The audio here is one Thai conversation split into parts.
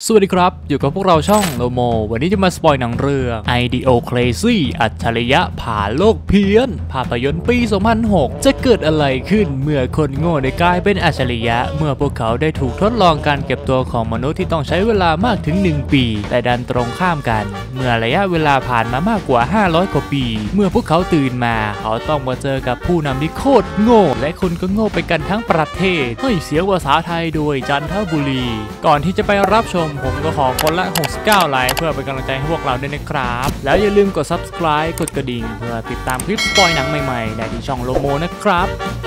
สวัสดีครับอยู่กับพวกเราช่องโลโมวันนี้จะมาสปอยหนังเรื่อง IDO Crazy อัจฉริยะผ่าโลกเพี้ยนภาพยนตร์ปี 2006 จะเกิดอะไรขึ้นเมื่อคนโง่ได้กลายเป็นอัจฉริยะเมื่อพวกเขาได้ถูกทดลองการเก็บตัวของมนุษย์ที่ต้องใช้เวลามากถึง1 ปีแต่ดันตรงข้ามกันเมื่อระยะเวลาผ่านมามากกว่า500 กว่าปีเมื่อพวกเขาตื่นมาเขาต้องมาเจอกับผู้นำที่โคตรโง่และคนก็โง่ไปกันทั้งประเทศให้เสียงภาษาไทยโดยจันทบุรีก่อนที่จะไปรับชมผมก็ขอคนละ69 ไลค์เพื่อเป็นกำลังใจให้พวกเราด้วยนะครับแล้วอย่าลืมกด Subscribe กดกระดิ่งเพื่อติดตามคลิปสปอยหนังใหม่ๆได้ที่ช่องโลโมนะครับ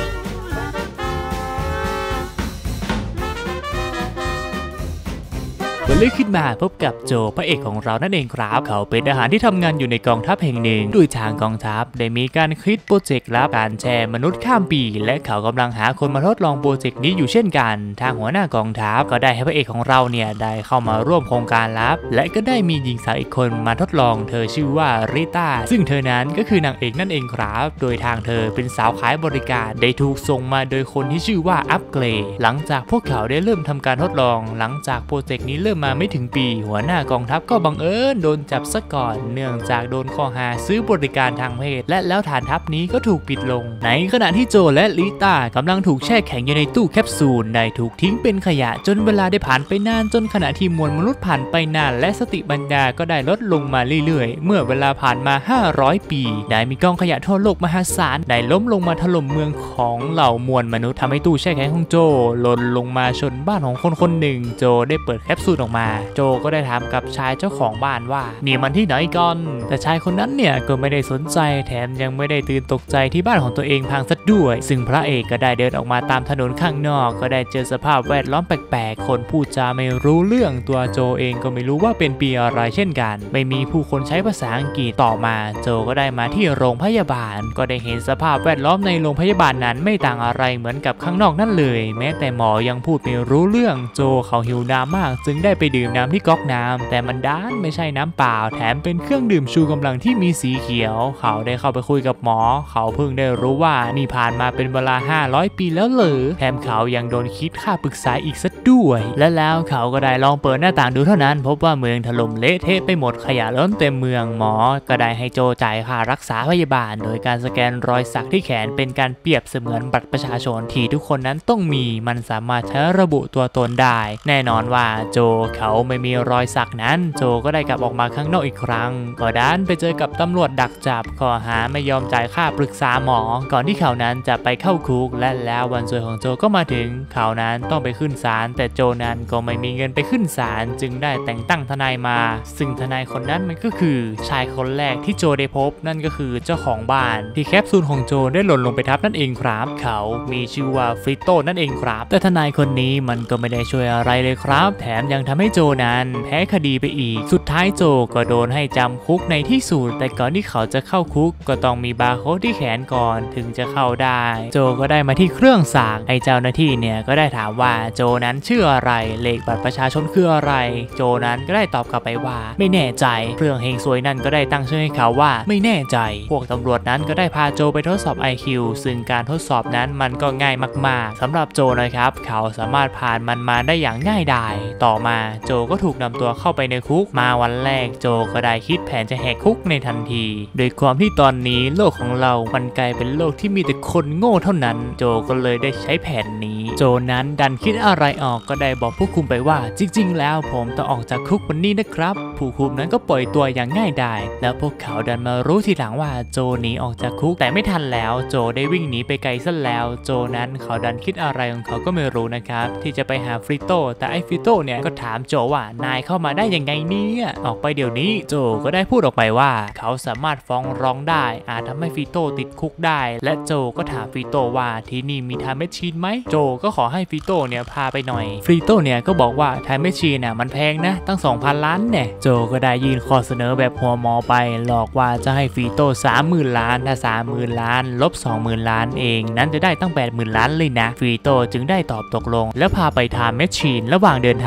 วันนี้ขึ้นมาพบกับโจพระเอกของเรานั่นเองครับเขาเป็นทหารที่ทำงานอยู่ในกองทัพแห่งหนึ่งโดยทางกองทัพได้มีการคิดโปรเจกต์ลับการแชร์มนุษย์ข้ามปีและเขากำลังหาคนมาทดลองโปรเจกต์นี้อยู่เช่นกันทางหัวหน้ากองทัพก็ได้ให้พระเอกของเราเนี่ยได้เข้ามาร่วมโครงการลับและก็ได้มีหญิงสาวอีกคนมาทดลองเธอชื่อว่าริต้าซึ่งเธอนั้นก็คือนางเอกนั่นเองครับโดยทางเธอเป็นสาวขายบริการได้ถูกส่งมาโดยคนที่ชื่อว่าอัปเกรดหลังจากพวกเขาได้เริ่มทำการทดลองหลังจากโปรเจกต์นี้เริ่มมาไม่ถึงปีหัวหน้ากองทัพก็บังเอิญโดนจับซะก่อนเนื่องจากโดนข้อหาซื้อบริการทางเพศและแล้วฐานทัพนี้ก็ถูกปิดลงในขณะที่โจและลิต้ากำลังถูกแช่แข็งอยู่ในตู้แคปซูลได้ถูกทิ้งเป็นขยะจนเวลาได้ผ่านไปนานจนขณะที่มวลมนุษย์ผ่านไปนานและสติปัญญาก็ได้ลดลงมาเรื่อยๆเมื่อเวลาผ่านมา500 ปีได้มีกองขยะทั่วโลกมหาศาลได้ล้มลงมาถล่มเมืองของเหล่ามวลมนุษย์ทำให้ตู้แช่แข็งของโจหล่นลงมาชนบ้านของคนคนหนึ่งโจได้เปิดแคปซูลออกมาโจก็ได้ถามกับชายเจ้าของบ้านว่านี่มันที่ไหนกันแต่ชายคนนั้นเนี่ยก็ไม่ได้สนใจแถมยังไม่ได้ตื่นตกใจที่บ้านของตัวเองพังซะด้วยซึ่งพระเอกก็ได้เดินออกมาตามถนนข้างนอกก็ได้เจอสภาพแวดล้อมแปลกๆคนพูดจาไม่รู้เรื่องตัวโจเองก็ไม่รู้ว่าเป็นปีอะไรเช่นกันไม่มีผู้คนใช้ภาษาอังกฤษต่อมาโจก็ได้มาที่โรงพยาบาลก็ได้เห็นสภาพแวดล้อมในโรงพยาบาลนั้นไม่ต่างอะไรเหมือนกับข้างนอกนั่นเลยแม้แต่หมอยังพูดไม่รู้เรื่องโจเขาหิวน้ำมากจึงได้ไปดื่มน้ำที่ก๊อกน้ำแต่มันด้านไม่ใช่น้ำเปล่าแถมเป็นเครื่องดื่มชูกำลังที่มีสีเขียวเขาได้เข้าไปคุยกับหมอเขาเพิ่งได้รู้ว่านี่ผ่านมาเป็นเวลา500 ปีแล้วเหรอแถมเขายังโดนคิดค่าปรึกษาอีกซะด้วยและแล้วเขาก็ได้ลองเปิดหน้าต่างดูเท่านั้นพบว่าเมืองถล่มเละเทะไปหมดขยะล้นเต็มเมืองหมอก็ได้ให้โจจ่ายค่ารักษาพยาบาลโดยการสแกนรอยสักที่แขนเป็นการเปรียบเสมือนบัตรประชาชนที่ทุกคนนั้นต้องมีมันสามารถใช้ระบุตัวตนได้แน่นอนว่าโจเขาไม่มีรอยสักนั้นโจก็ได้กลับออกมาข้างนอกอีกครั้งก็ดันไปเจอกับตำรวจดักจับข้อหาไม่ยอมจ่ายค่าปรึกษาหมอก่อนที่เขานั้นจะไปเข้าคุกและแล้ววันสวยของโจก็มาถึงเขานั้นต้องไปขึ้นศาลแต่โจนั้นก็ไม่มีเงินไปขึ้นศาลจึงได้แต่งตั้งทนายมาซึ่งทนายคนนั้นมันก็คือชายคนแรกที่โจได้พบนั่นก็คือเจ้าของบ้านที่แคปซูลของโจได้หล่นลงไปทับนั่นเองครับเขามีชื่อว่าฟริโต้นั่นเองครับแต่ทนายคนนี้มันก็ไม่ได้ช่วยอะไรเลยครับแถมยังทำให้โจนั้นแพ้คดีไปอีกสุดท้ายโจก็โดนให้จำคุกในที่สุดแต่ก่อนที่เขาจะเข้าคุกก็ต้องมีบาร์โค้ดที่แขนก่อนถึงจะเข้าได้โจก็ได้มาที่เครื่องสักไอ้เจ้าหน้าที่เนี่ยก็ได้ถามว่าโจนั้นชื่ออะไรเลขบัตรประชาชนคืออะไรโจนั้นก็ได้ตอบกลับไปว่าไม่แน่ใจเครื่องเฮงซวยนั่นก็ได้ตั้งชื่อให้เขาว่าไม่แน่ใจพวกตำรวจนั้นก็ได้พาโจไปทดสอบ IQ ซึ่งการทดสอบนั้นมันก็ง่ายมากๆสำหรับโจนะครับเขาสามารถผ่านมันมาได้อย่างง่ายดายต่อมาโจก็ถูกนำตัวเข้าไปในคุกมาวันแรกโจก็ได้คิดแผนจะแหกคุกในทันทีโดยความที่ตอนนี้โลกของเรามันกลายเป็นโลกที่มีแต่คนโง่เท่านั้นโจก็เลยได้ใช้แผนนี้โจนั้นดันคิดอะไรออกก็ได้บอกผู้คุมไปว่าจริงๆแล้วผมต้องออกจากคุกวันนี้นะครับผู้คุมนั้นก็ปล่อยตัวอย่างง่ายดายแล้วพวกเขาดันมารู้ทีหลังว่าโจหนีออกจากคุกแต่ไม่ทันแล้วโจได้วิ่งหนีไปไกลซะแล้วโจนั้นเขาดันคิดอะไรของเขาก็ไม่รู้นะครับที่จะไปหาฟริโต้แต่ไอ้ฟริโต้เนี่ยก็ถามโจว่านายเข้ามาได้ยังไงเนี่ยออกไปเดี๋ยวนี้โจก็ได้พูดออกไปว่าเขาสามารถฟ้องร้องได้อาจทำให้ฟริโต้ติดคุกได้และโจก็ถามฟริโต้ว่าที่นี่มีไทม์แมชชีนไหมโจก็ขอให้ฟริโต้เนี่ยพาไปหน่อยฟริโต้เนี่ยก็บอกว่าไทม์แมชชีนน่ะมันแพงนะตั้ง 2,000 ล้านเนี่ยโจก็ได้ยื่นข้อเสนอแบบหัวหมอไปหลอกว่าจะให้ฟริโต้ 30,000 ล้านถ้า 30,000 ล้านลบ 20,000 ล้านเองนั้นจะได้ตั้ง 80,000 ล้านเลยนะฟริโต้จึงได้ตอบตกลงแล้วพาไปไทม์แมชชีนระหว่างเดินทางโจ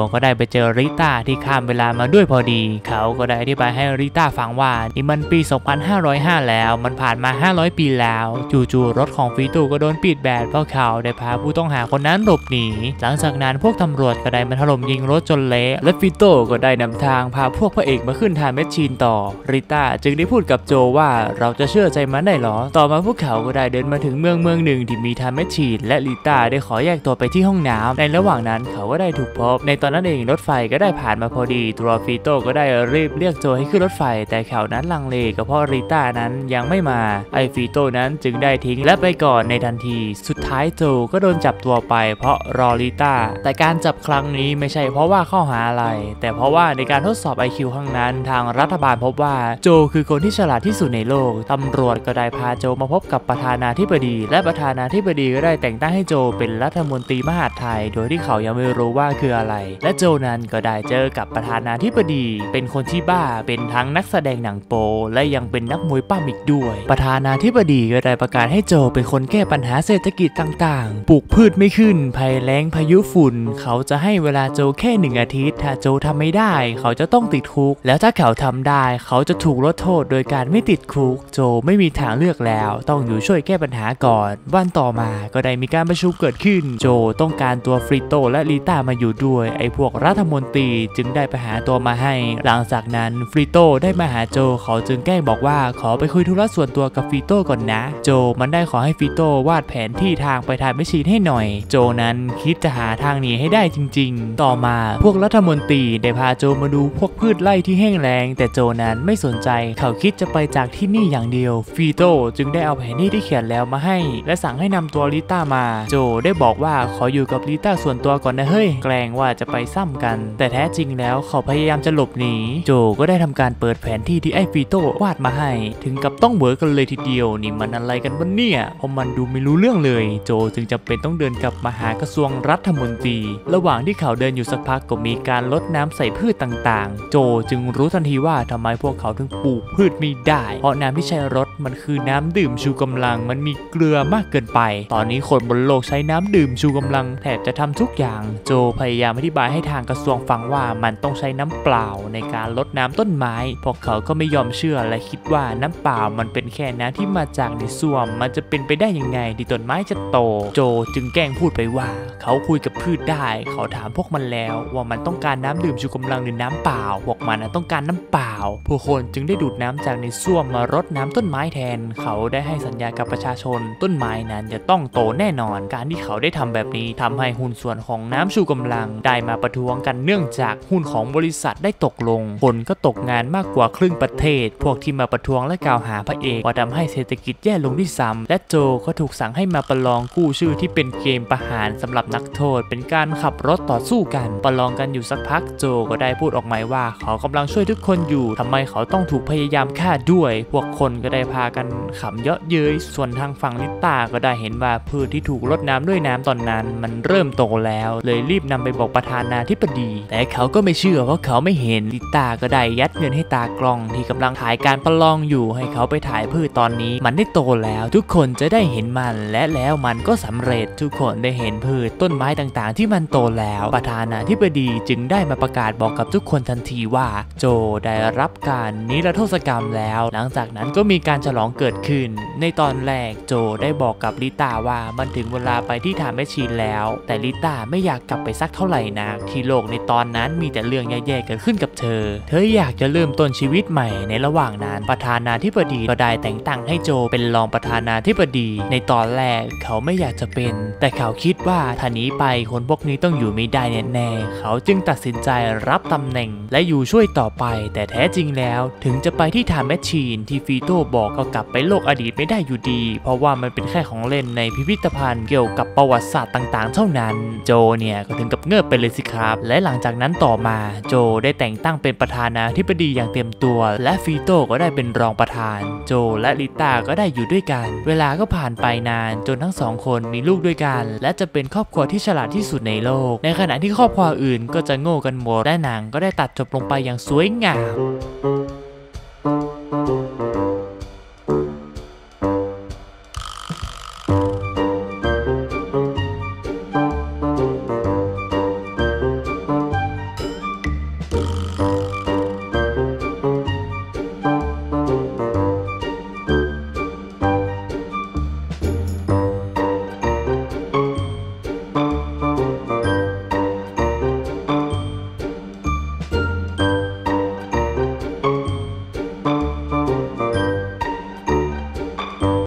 ก็ได้ไปเจอริต้าที่ข้ามเวลามาด้วยพอดีเขาก็ได้อธิบายให้ริต้าฟังว่านี่มันปี 2505 แล้วมันผ่านมา 500 ปีแล้วจู่ๆรถของฟีโต้ก็โดนปิดแบนเพราะเขาได้พาผู้ต้องหาคนนั้นหลบหนีหลังจากนั้นพวกตำรวจก็ได้มาถล่มยิงรถจนเละและฟีโต้ก็ได้นำทางพาพวกพระเอกมาขึ้นไทม์แมชชีนต่อริต้าจึงได้พูดกับโจว่าเราจะเชื่อใจมันได้หรอต่อมาพวกเขาก็ได้เดินมาถึงเมืองหนึ่งที่มีไทม์แมชชีนและริต้าได้ขอแยกตัวไปที่ห้องน้ำในระหว่างนั้นเขาก็ได้ถูกพบในตอนนั้นเองรถไฟก็ได้ผ่านมาพอดีตัวฟีโต้ก็ได้รีบเรียกโจให้ขึ้นรถไฟแต่เขานั้นลังเลก็เพราะริต้านั้นยังไม่มาไอฟีโต้นั้นจึงได้ทิ้งและไปก่อนในทันทีสุดท้ายโจก็โดนจับตัวไปเพราะรอริต้าแต่การจับครั้งนี้ไม่ใช่เพราะว่าข้อหาอะไรแต่เพราะว่าในการทดสอบ IQ ครั้งนั้นทางรัฐบาลพบว่าโจคือคนที่ฉลาดที่สุดในโลกตำรวจก็ได้พาโจมาพบกับประธานาธิบดีและประธานาธิบดีก็ได้แต่งตั้งให้โจเป็นรัฐมนตรีมหาดไทยโดยที่เขายังไม่รู้ว่าคืออะไรและโจนั้นก็ได้เจอกับประธานาธิบดีเป็นคนที่บ้าเป็นทั้งนักแสดงหนังโป๊และยังเป็นนักมวยปั้มอีกด้วยประธานาธิบดีก็ได้ประกาศให้โจเป็นคนแก้ปัญหาเศรษฐกิจต่างๆปลูกพืชไม่ขึ้นภัยแล้งพายุฝุ่นเขาจะให้เวลาโจแค่1 อาทิตย์ถ้าโจทำไม่ได้เขาจะต้องติดคุกแล้วถ้าเขาทำได้เขาจะถูกลดโทษโดยการไม่ติดคุกโจไม่มีทางเลือกแล้วต้องอยู่ช่วยแก้ปัญหาก่อนวันต่อมาก็ได้มีการประชุมเกิดขึ้นโจต้องการตัวฟริโตและริต้ามาอยู่ด้วยไอ้พวกรัฐมนตรีจึงได้ไปหาตัวมาให้หลังจากนั้นฟริโตได้มาหาโจเขาจึงแกล้งบอกว่าขอไปคุยธุระส่วนตัวกับฟริโตก่อนนะโจมันได้ขอให้ฟริโตวาดแผนที่ทางไปไทม์แมชชีนให้หน่อยโจนั้นคิดจะหาทางหนีให้ได้จริงๆต่อมาพวกรัฐมนตรีได้พาโจมาดูพวกพืชไร่ที่แห้งแล้งแต่โจนั้นไม่สนใจเขาคิดจะไปจากที่นี่อย่างเดียวฟริโตจึงได้เอาแผนที่ที่เขียนแล้วมาให้และสั่งให้นำตัวริต้ามาโจได้บอกว่าขออยู่กับริต้าส่วนตัวก่อนนะเฮ้ยแกล้งว่าจะไปซ้ำกันแต่แท้จริงแล้วเขาพยายามจะหลบหนีโจก็ได้ทำการเปิดแผนที่ที่ไอ้ฟริโตวาดมาให้ถึงกับต้องเหวอกันเลยทีเดียวนี่มันอะไรกันวะเนี่ยเพราะมันดูไม่รู้เรื่องเลยโจจึงจำเป็นต้องเดินกลับมาหากระทรวงรัฐมนตรีระหว่างที่เขาเดินอยู่สักพักก็มีการรดน้ำใส่พืชต่างๆโจจึงรู้ทันทีว่าทำไมพวกเขาถึงปลูกพืชไม่ได้เพราะน้ำที่ใช้รดมันคือน้ำดื่มชูกำลังมันมีเกลือมากเกินไปตอนนี้คนบนโลกใช้น้ำดื่มชูกำลังแทบจะทำทุกอย่างโจพยายามอธิบายให้ทางกระทรวงฟังว่ามันต้องใช้น้ำเปล่าในการรดน้ำต้นไม้พวกเขาก็ไม่ยอมเชื่อและคิดว่าน้ำเปล่ามันเป็นแค่น้ำที่มาจากในส้วมมันจะเป็นไปได้ยังไงที่ต้นไม้จะโตโจจึงแกล้งพูดไปว่าเขาคุยกับพืชได้เขาถามพวกมันแล้วว่ามันต้องการน้ำดื่มชูกำลังหรือน้ำเปล่าพวกมันต้องการน้ำเปล่าผู้คนจึงได้ดูดน้ำจากในส้วมมารดน้ำต้นไม้แทนเขาได้ให้สัญญากับประชาชนต้นไม้นั้นจะต้องโตแน่นอนการที่เขาได้ทำแบบนี้ทำให้หุ้นส่วนของน้ำชูกำลังได้มาประท้วงกันเนื่องจากหุ้นของบริษัทได้ตกลงคนก็ตกงานมากกว่าครึ่งประเทศพวกที่มาประท้วงและกล่าวหาพระเอกว่าทำให้เศรษฐกิจแย่ลงที่ซ้ำและโจก็ถูกสั่งให้มาประลองกู้ชื่อที่เป็นเกมประหารสำหรับนักโทษเป็นการขับรถต่อสู้กันประลองกันอยู่สักพักโจก็ได้พูดออกมาว่าเขากำลังช่วยทุกคนอยู่ทำไมเขาต้องถูกพยายามฆ่าด้วยพวกคนก็ได้พากันขำเยาะเย้ยส่วนทางฝั่งลิต้าก็ได้เห็นว่าพืชที่ถูกรดน้ำด้วยน้ำตอนนั้นมันเริ่มโตแล้วเลยรีบนำไปบอกประธานาธิบดีแต่เขาก็ไม่เชื่อเพราะเขาไม่เห็นลิต้าก็ได้ยัดเงินให้ตากล้องที่กำลังถ่ายการประลองอยู่ให้เขาไปถ่ายพืชตอนนี้มันได้โตแล้วทุกคนจะได้เห็นมันและแล้วมันก็สำเร็จทุกคนได้เห็นพืชต้นไม้ต่างๆที่มันโตแล้วประธานาธิบดีจึงได้มาประกาศบอกกับทุกคนทันทีว่าโจได้รับการนิรโทษกรรมแล้วหลังจากนั้นก็มีการฉลองเกิดขึ้นในตอนแรกโจได้บอกกับลิต้าว่ามันถึงเวลาไปที่ไทม์แมชชีนแล้วแต่ลิต้าไม่อยากกลับไปสักเท่าไหร่นักที่โลกในตอนนั้นมีแต่เรื่องแย่ๆเกิดขึ้นกับเธออยากจะเริ่มต้นชีวิตใหม่ในระหว่างนั้นประธานาธิบดีก็ได้แต่งตั้งให้โจเป็นรองประธานาธิบดีในตอนแรกเขาไม่อยากจะเป็นแต่เขาคิดว่าถ้าหนีไปคนพวกนี้ต้องอยู่ไม่ได้แน่ๆเขาจึงตัดสินใจรับตำแหน่งและอยู่ช่วยต่อไปแต่แท้จริงแล้วถึงจะไปที่ไทม์แมชชีนที่ฟีโต้บอกก็กลับไปโลกอดีตไม่ได้อยู่ดีเพราะว่ามันเป็นแค่ของเล่นในพิพิธภัณฑ์เกี่ยวกับประวัติศาสตร์ต่างๆเท่านั้นโจเนี่ยก็ถึงกับเงือบไปเลยสิครับและหลังจากนั้นต่อมาโจได้แต่งตั้งเป็นประธานาธิบดีอย่างเต็มตัวและฟีโต้ก็ได้เป็นรองประธานโจและลิต้าก็ได้อยู่ด้วยกันเวลาก็ผ่านไปนานจนทั้งสองคนมีลูกด้วยกันและจะเป็นครอบครัวที่ฉลาดที่สุดในโลกในขณะที่ครอบครัวอื่นก็จะโง่กันหมดและหนังก็ได้ตัดจบลงไปอย่างสวยงาม